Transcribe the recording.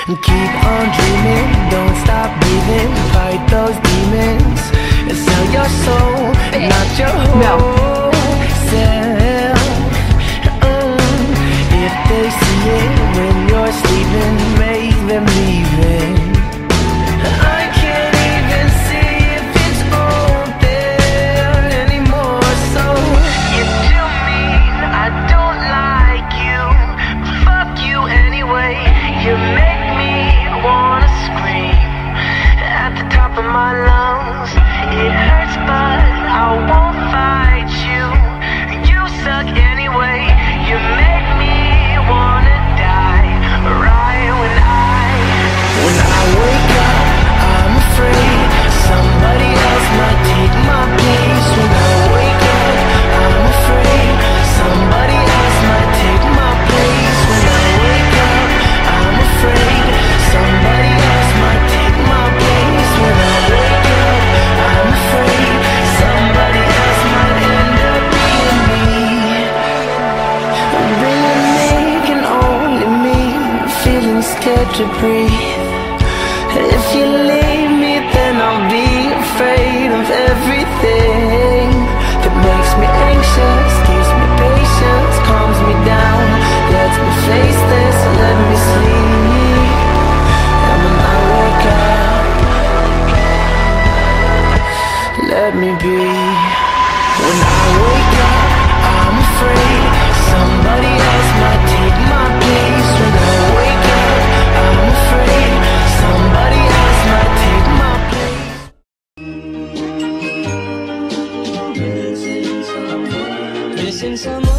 Keep on dreaming, don't stop breathing. Fight those demons and sell your soul, not your whole self. If they see it when you're sleeping, make them leave it. I can't even see if it's all there anymore. So you're too mean, I don't like you, but fuck you anyway. You make me wanna scream at the top of my lungs. It hurts but I won't fight you. You suck anyway. You make me wanna die right when I wake up, I'm afraid somebody else might take my place. When I wake up, I'm afraid somebody else might take my place. When I wake up, I'm afraid somebody else might take my place. When I wake up, I'm afraid somebody else might end up being me. Being me can only mean feeling scared to breathe. If you leave me, then I'll be afraid of everything that makes me anxious, gives me patience, calms me down, lets me face this, let me sleep. And when I wake up, let me be. When I wake up, I'm afraid somebody else might take my place. When I wake up, I'm afraid somebody else might take my place. Missing someone